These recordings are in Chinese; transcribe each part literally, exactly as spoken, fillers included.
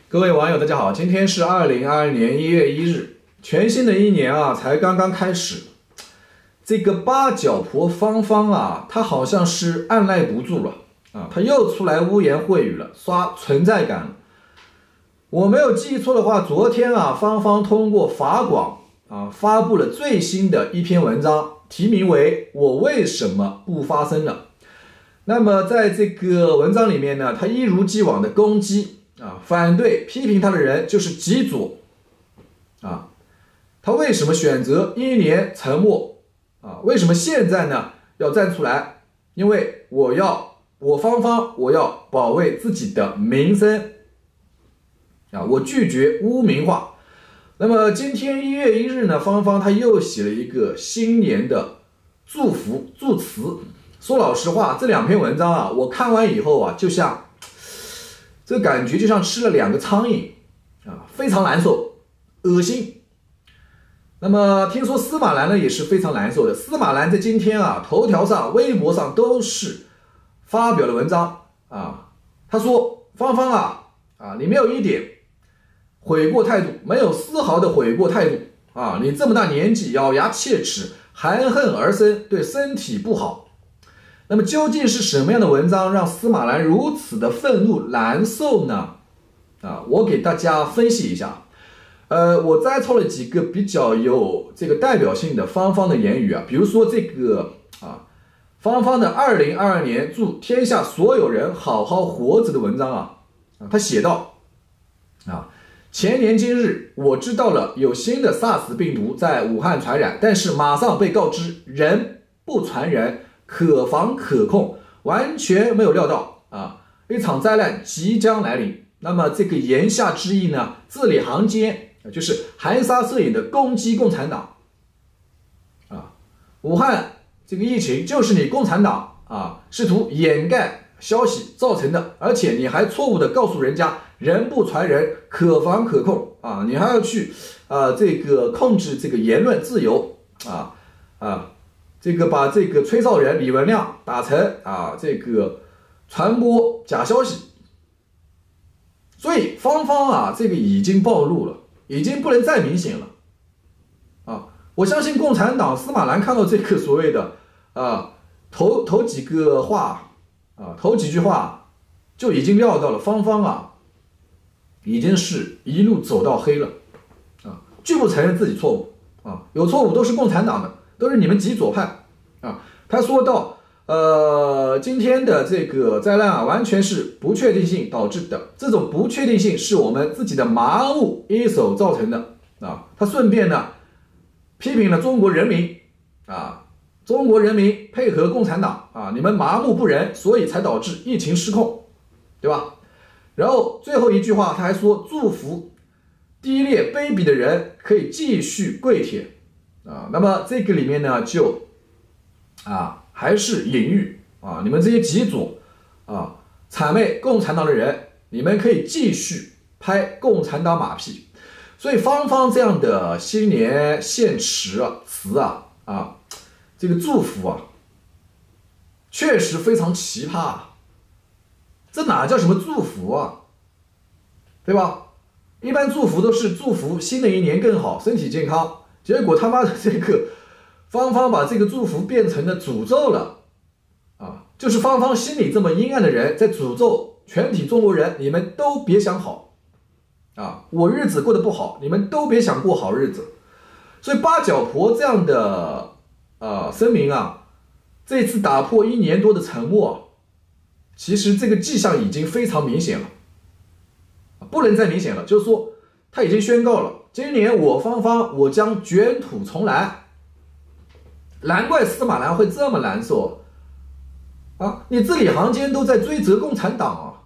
各位网友，大家好，今天是二零二二年一月一日，全新的一年啊，才刚刚开始。这个八角婆芳芳啊，她好像是按耐不住了啊，她又出来污言秽语了，刷存在感了。我没有记错的话，昨天啊，芳芳通过法广啊发布了最新的一篇文章，题名为《我为什么不发声了》。那么在这个文章里面呢，她一如既往的攻击。啊，反对批评他的人就是极左啊，他为什么选择一年沉默啊？为什么现在呢要站出来？因为我要我芳芳，我要保卫自己的名声啊，我拒绝污名化。那么今天一月一日呢，芳芳她又写了一个新年的祝福祝词。说老实话，这两篇文章啊，我看完以后啊，就像。这感觉就像吃了两个苍蝇啊，非常难受，恶心。那么听说司马南呢也是非常难受的。司马南在今天啊，头条上、微博上都是发表了文章啊。他说：“芳芳啊啊，你没有一点悔过态度，没有丝毫的悔过态度啊！你这么大年纪，咬牙切齿，含恨而生，对身体不好。”那么究竟是什么样的文章让司马南如此的愤怒难受呢？啊，我给大家分析一下。呃，我摘抄了几个比较有这个代表性的芳芳的言语啊，比如说这个啊，芳芳的二零二二年祝天下所有人好好活着的文章啊，啊，他写道啊，前年今日我知道了有新的 SARS 病毒在武汉传染，但是马上被告知人不传人。可防可控，完全没有料到啊！一场灾难即将来临。那么这个言下之意呢，字里行间就是含沙射影的攻击共产党啊！武汉这个疫情就是你共产党啊试图掩盖消息造成的，而且你还错误的告诉人家人不传人，可防可控啊！你还要去啊这个控制这个言论自由啊啊！这个把这个吹哨人李文亮打成啊，这个传播假消息，所以芳芳啊，这个已经暴露了，已经不能再明显了啊！我相信共产党司马南看到这个所谓的啊头头几个话啊头几句话，就已经料到了芳芳啊，已经是一路走到黑了啊，拒不承认自己错误啊，有错误都是共产党的。都是你们极左派啊！他说到，呃，今天的这个灾难啊，完全是不确定性导致的。这种不确定性是我们自己的麻木一手造成的啊！他顺便呢，批评了中国人民啊，中国人民配合共产党啊，你们麻木不仁，所以才导致疫情失控，对吧？然后最后一句话，他还说祝福低劣卑鄙的人可以继续跪舔。啊，那么这个里面呢，就啊还是隐喻啊，你们这些极左啊谄媚共产党的人，你们可以继续拍共产党马屁。所以芳芳这样的新年献词啊词啊啊，这个祝福啊，确实非常奇葩啊，这哪叫什么祝福啊，对吧？一般祝福都是祝福新的一年更好，身体健康。结果他妈的这个芳芳把这个祝福变成了诅咒了啊！就是芳芳心里这么阴暗的人在诅咒全体中国人，你们都别想好啊！我日子过得不好，你们都别想过好日子。所以八角婆这样的呃声明啊，这次打破一年多的沉默，其实这个迹象已经非常明显了，不能再明显了，就是说他已经宣告了。今年我芳芳，我将卷土重来。难怪司马南会这么难受啊！你字里行间都在追责共产党啊，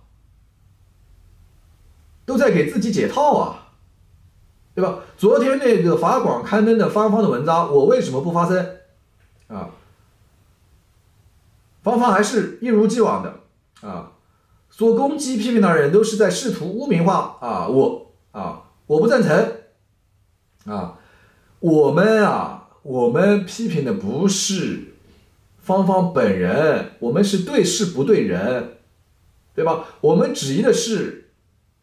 都在给自己解套啊，对吧？昨天那个法广刊登的芳芳的文章，我为什么不发声啊？芳芳还是一如既往的啊，说攻击批评的人都是在试图污名化啊，我啊，我不赞成。啊，我们啊，我们批评的不是芳芳本人，我们是对事不对人，对吧？我们质疑的是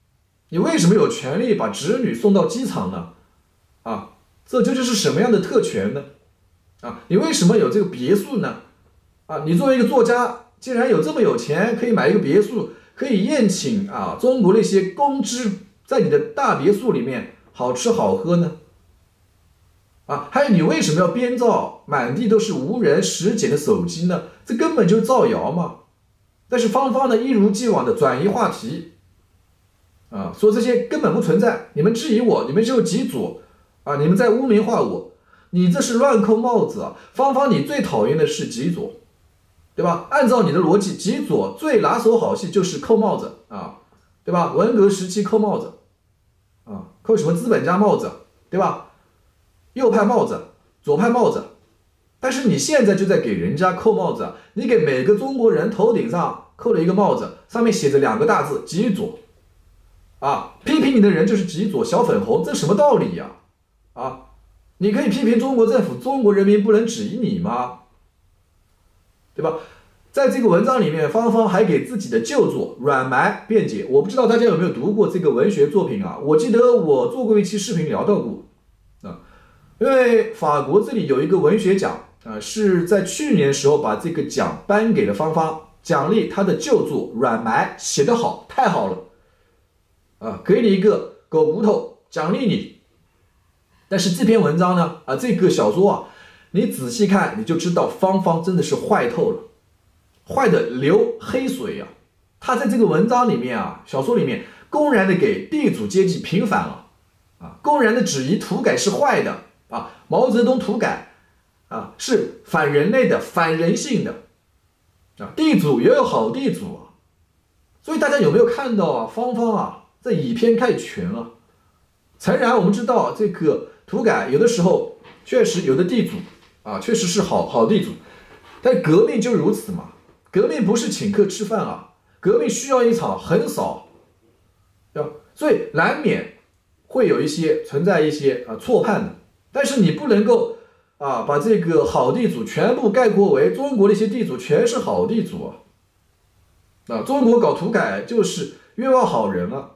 你为什么有权利把侄女送到机场呢？啊，这究竟是什么样的特权呢？啊，你为什么有这个别墅呢？啊，你作为一个作家，既然有这么有钱，可以买一个别墅，可以宴请啊中国那些公知在你的大别墅里面好吃好喝呢？啊，还有你为什么要编造满地都是无人拾捡的手机呢？这根本就是造谣嘛！但是芳芳呢，一如既往的转移话题，啊，说这些根本不存在，你们质疑我，你们只有极左，啊，你们在污名化我，你这是乱扣帽子啊！芳芳，你最讨厌的是极左，对吧？按照你的逻辑，极左最拿手好戏就是扣帽子啊，对吧？文革时期扣帽子，啊，扣什么资本家帽子，对吧？右派帽子，左派帽子，但是你现在就在给人家扣帽子，你给每个中国人头顶上扣了一个帽子，上面写着两个大字极左，啊，批评你的人就是极左小粉红，这什么道理呀？啊，你可以批评中国政府，中国人民不能质疑你吗？对吧？在这个文章里面，芳芳还给自己的旧作软埋辩解，我不知道大家有没有读过这个文学作品啊？我记得我做过一期视频聊到过。因为法国这里有一个文学奖，啊、呃，是在去年时候把这个奖颁给了芳芳，奖励她的旧作《软埋》写得好，太好了，啊，给你一个狗骨头奖励你。但是这篇文章呢，啊，这个小说啊，你仔细看你就知道芳芳真的是坏透了，坏的流黑水啊！她在这个文章里面啊，小说里面公然的给地主阶级平反了，啊，公然的质疑土改是坏的。啊，毛泽东土改啊是反人类的、反人性的啊，地主也有好地主啊，所以大家有没有看到啊？芳芳啊，在以偏概全啊。诚然，我们知道这个土改有的时候确实有的地主啊，确实是好好地主，但革命就如此嘛，革命不是请客吃饭啊，革命需要一场横扫，对吧？所以难免会有一些存在一些啊错判的。但是你不能够啊，把这个好地主全部概括为中国的一些地主全是好地主啊！啊，中国搞土改就是冤枉好人啊！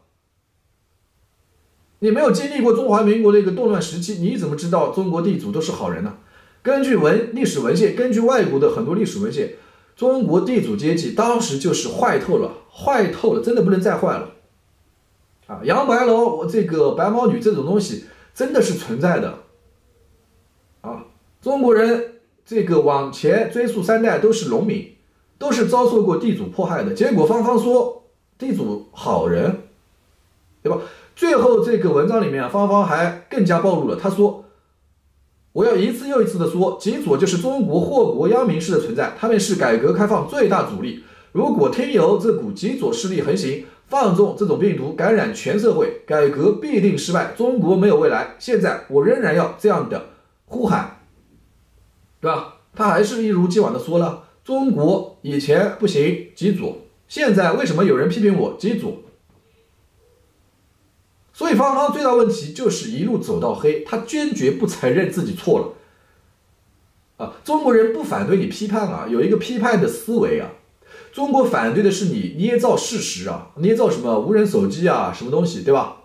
你没有经历过中华民国的一个动乱时期，你怎么知道中国地主都是好人呢？根据文历史文献，根据外国的很多历史文献，中国地主阶级当时就是坏透了，坏透了，真的不能再坏了！啊，杨白劳、这个白毛女这种东西真的是存在的。啊，中国人这个往前追溯三代都是农民，都是遭受过地主迫害的。结果芳芳说地主好人，对吧？最后这个文章里面，芳芳还更加暴露了。他说：“我要一次又一次的说，极左就是中国祸国殃民式的存在，他们是改革开放最大阻力。如果听由这股极左势力横行，放纵这种病毒感染全社会，改革必定失败，中国没有未来。现在我仍然要这样的。”呼喊，对吧？他还是一如既往的说了，中国以前不行，极左，现在为什么有人批评我极左？所以芳芳最大问题就是一路走到黑，他坚决不承认自己错了。啊，中国人不反对你批判啊，有一个批判的思维啊。中国反对的是你捏造事实啊，捏造什么无人手机啊，什么东西，对吧？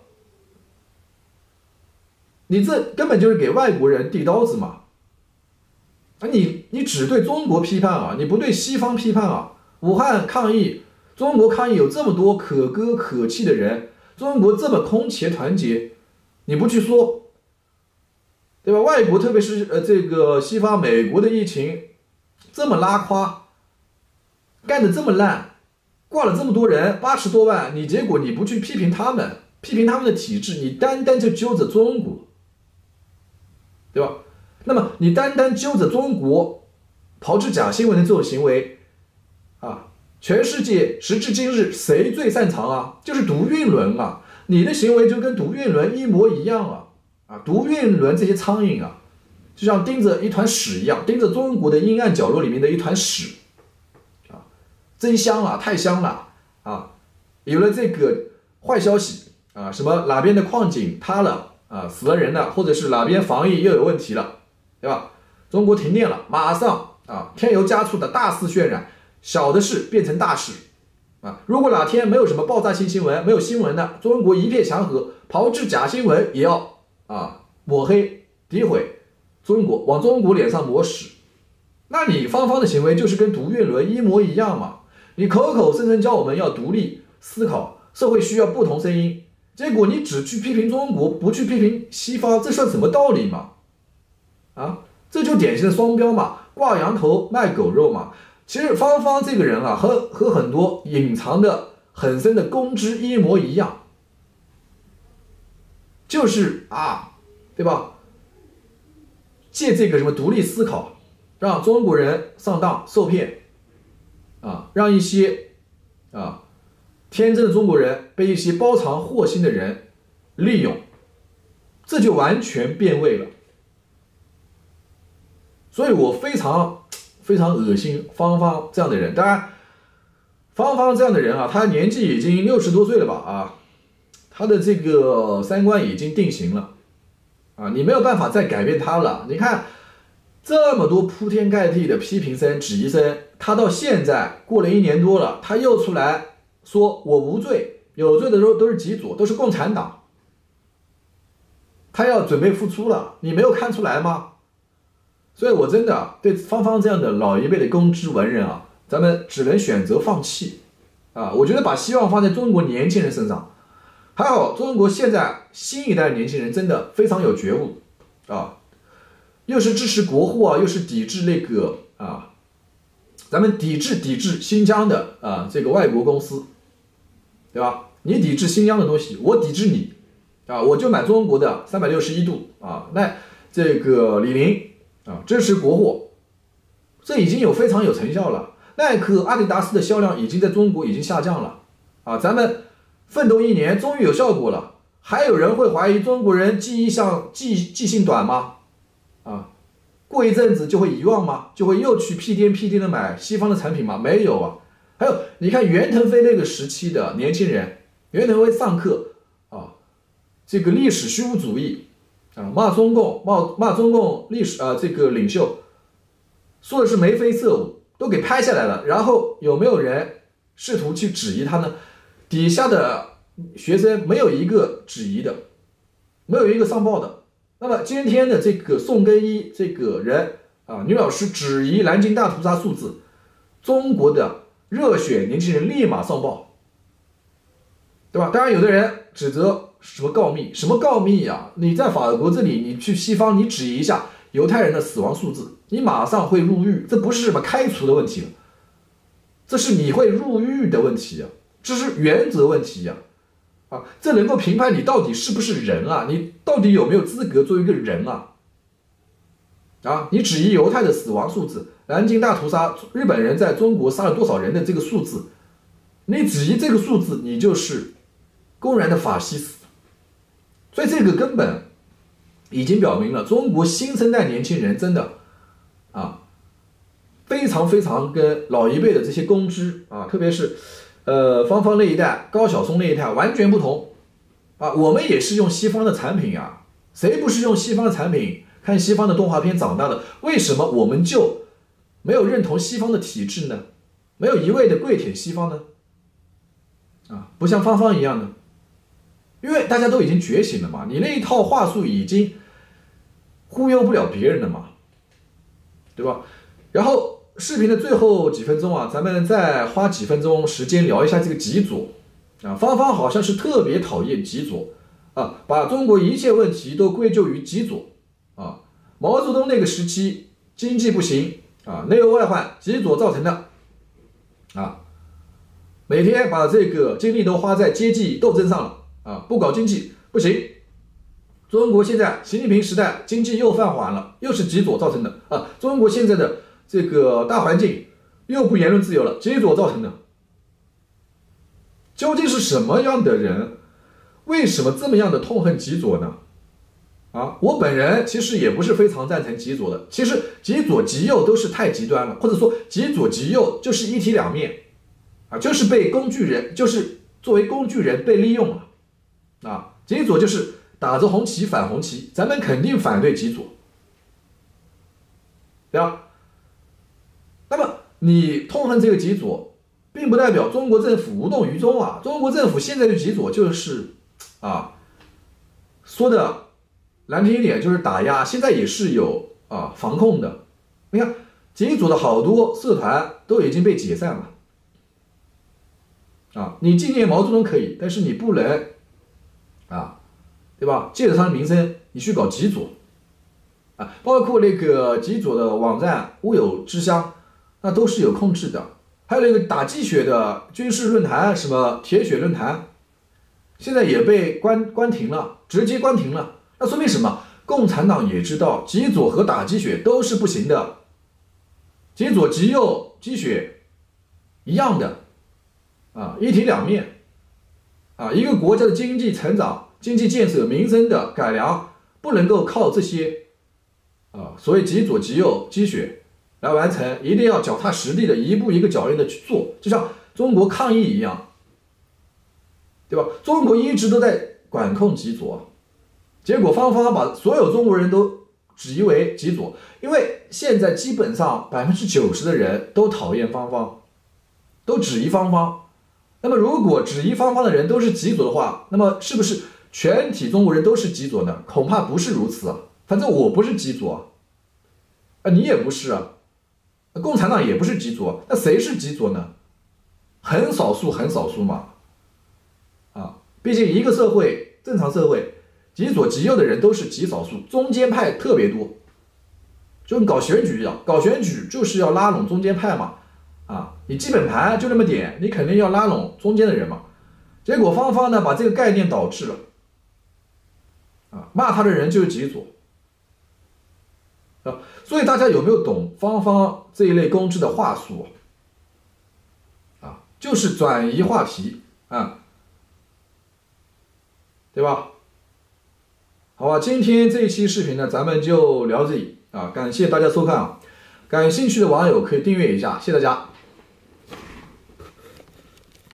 你这根本就是给外国人递刀子嘛！啊，你你只对中国批判啊，你不对西方批判啊。武汉抗疫，中国抗疫有这么多可歌可泣的人，中国这么空前团结，你不去说，对吧？外国特别是呃这个西方美国的疫情这么拉胯，干得这么烂，挂了这么多人，八十多万，你结果你不去批评他们，批评他们的体制，你单单就揪着中国。对吧？那么你单单揪着中国炮制假新闻的这种行为啊，全世界时至今日谁最擅长啊？就是读韵轮啊！你的行为就跟读韵轮一模一样啊！啊，读韵轮这些苍蝇啊，就像盯着一团屎一样，盯着中国的阴暗角落里面的一团屎啊，真香啊，太香了啊！有了这个坏消息啊，什么哪边的矿井塌了？啊，死了人了，或者是哪边防疫又有问题了，对吧？中国停电了，马上啊，添油加醋的大肆渲染，小的事变成大事， 啊，如果哪天没有什么爆炸性新闻，没有新闻的，中国一片祥和，炮制假新闻也要啊抹黑诋毁中国，往中国脸上抹屎，那你方方的行为就是跟读月轮一模一样嘛？你口口声声教我们要独立思考，社会需要不同声音，结果你只去批评中国，不去批评西方，这算什么道理嘛？啊，这就典型的双标嘛，挂羊头卖狗肉嘛。其实芳芳这个人啊，和和很多隐藏的很深的公知一模一样，就是啊，对吧？借这个什么独立思考，让中国人上当受骗，啊，让一些啊天真的中国人被一些包藏祸心的人利用，这就完全变味了。所以我非常非常恶心芳芳这样的人。当然，芳芳这样的人啊，他年纪已经六十多岁了吧啊，他的这个三观已经定型了啊，你没有办法再改变他了。你看这么多铺天盖地的批评声、质疑声，他到现在过了一年多了，他又出来说我无罪，有罪的都都是极左，都是共产党，他要准备复出了，你没有看出来吗？所以我真的对芳芳这样的老一辈的公知文人啊，咱们只能选择放弃啊！我觉得把希望放在中国年轻人身上，还好中国现在新一代年轻人真的非常有觉悟啊，又是支持国货啊，又是抵制那个啊，咱们抵制抵制新疆的啊这个外国公司，对吧？你抵制新疆的东西，我抵制你啊，我就买中国的三百六十一度啊，那这个李宁啊，支持国货，这已经有非常有成效了。耐克、阿迪达斯的销量已经在中国已经下降了啊，咱们奋斗一年终于有效果了。还有人会怀疑中国人记忆像记记性短吗？啊，过一阵子就会遗忘吗？就会又去屁颠屁颠的买西方的产品吗？没有啊。还有，你看袁腾飞那个时期的年轻人，袁腾飞上课啊，这个历史虚无主义啊，骂中共，骂骂中共历史啊，这个领袖，说的是眉飞色舞，都给拍下来了。然后有没有人试图去质疑他呢？底下的学生没有一个质疑的，没有一个上报的。那么今天的这个宋根一这个人啊，女老师质疑南京大屠杀数字，中国的热血年轻人立马上报，对吧？当然有的人指责什么告密，什么告密呀？你在法国这里，你去西方，你质疑一下犹太人的死亡数字，你马上会入狱，这不是什么开除的问题了，这是你会入狱的问题啊，这是原则问题呀、啊，啊，这能够评判你到底是不是人啊，你到底有没有资格作为一个人啊？啊，你质疑犹太的死亡数字，南京大屠杀，日本人在中国杀了多少人的这个数字，你质疑这个数字，你就是公然的法西斯。所以这个根本已经表明了，中国新生代年轻人真的啊，非常非常跟老一辈的这些公知啊，特别是呃芳芳那一代、高晓松那一代完全不同啊。我们也是用西方的产品啊，谁不是用西方的产品？看西方的动画片长大的，为什么我们就没有认同西方的体制呢？没有一味的跪舔西方呢？啊，不像芳芳一样呢？因为大家都已经觉醒了嘛，你那一套话术已经忽悠不了别人了嘛，对吧？然后视频的最后几分钟啊，咱们再花几分钟时间聊一下这个极左啊，芳芳好像是特别讨厌极左啊，把中国一切问题都归咎于极左。啊，毛泽东那个时期经济不行啊，内忧外患，极左造成的啊，每天把这个精力都花在阶级斗争上了啊，不搞经济不行。中国现在习近平时代经济又放缓了，又是极左造成的啊，中国现在的这个大环境又不言论自由了，极左造成的。究竟是什么样的人，为什么这么样的痛恨极左呢？啊，我本人其实也不是非常赞成极左的。其实极左极右都是太极端了，或者说极左极右就是一体两面，啊，就是被工具人，就是作为工具人被利用了。啊，极左就是打着红旗反红旗，咱们肯定反对极左，对吧？那么你痛恨这个极左， 并不代表中国政府无动于衷啊。中国政府现在的极左就是啊，说的难听一点就是打压，现在也是有啊防控的。你看极左的好多社团都已经被解散了啊，你纪念毛泽东可以，但是你不能啊，对吧？借着他的名声，你去搞极左啊，包括那个极左的网站乌有之乡，那都是有控制的。还有那个打鸡血的军事论坛，什么铁血论坛，现在也被关关停了，直接关停了。那说明什么？共产党也知道极左和打鸡血都是不行的，极左极右鸡血一样的啊，一体两面啊。一个国家的经济成长、经济建设、民生的改良，不能够靠这些啊，所谓极左极右鸡血来完成，一定要脚踏实地的一步一个脚印的去做，就像中国抗疫一样，对吧？中国一直都在管控极左，结果方方把所有中国人都指疑为极左，因为现在基本上百分之九十的人都讨厌方方，都质疑方方。那么如果质疑方方的人都是极左的话，那么是不是全体中国人都是极左呢？恐怕不是如此啊。反正我不是极左啊，你也不是啊。共产党也不是极左，那谁是极左呢？很少数，很少数嘛。啊，毕竟一个社会，正常社会，极左极右的人都是极少数，中间派特别多。就跟搞选举一样，搞选举就是要拉拢中间派嘛。啊，你基本盘就那么点，你肯定要拉拢中间的人嘛。结果方方呢把这个概念导致了，啊，骂他的人就是极左。啊，所以大家有没有懂方方这一类公知的话术啊？就是转移话题啊，对吧？好吧，今天这一期视频呢，咱们就聊这里啊，感谢大家收看啊，感兴趣的网友可以订阅一下，谢谢大家。